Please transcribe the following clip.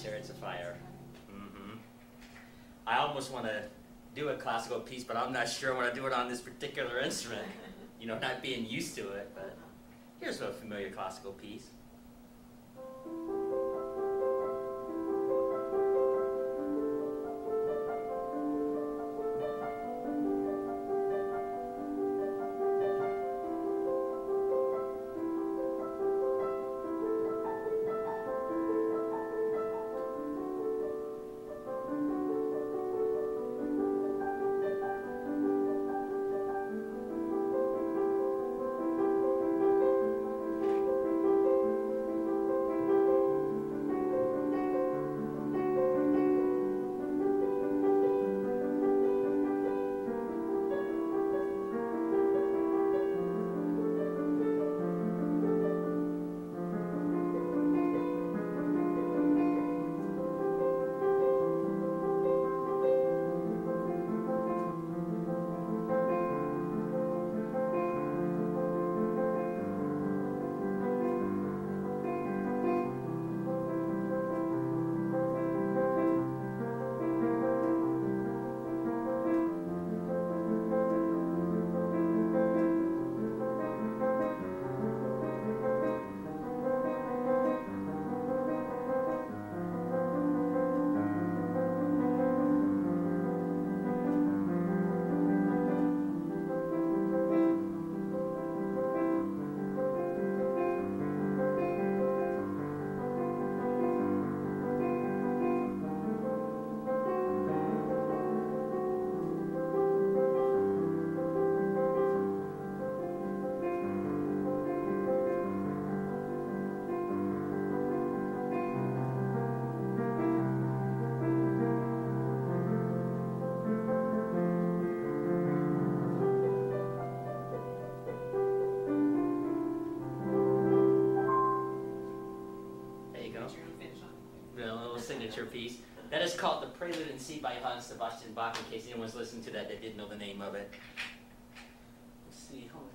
Chariots of Fire. Mm-hmm. I almost want to do a classical piece, but I'm not sure I want to do it on this particular instrument. You know, not being used to it, but here's a familiar classical piece. Signature piece. That is called the Prelude in C by Johann Sebastian Bach, in case anyone's listening to that didn't know the name of it. Let's see, hold on.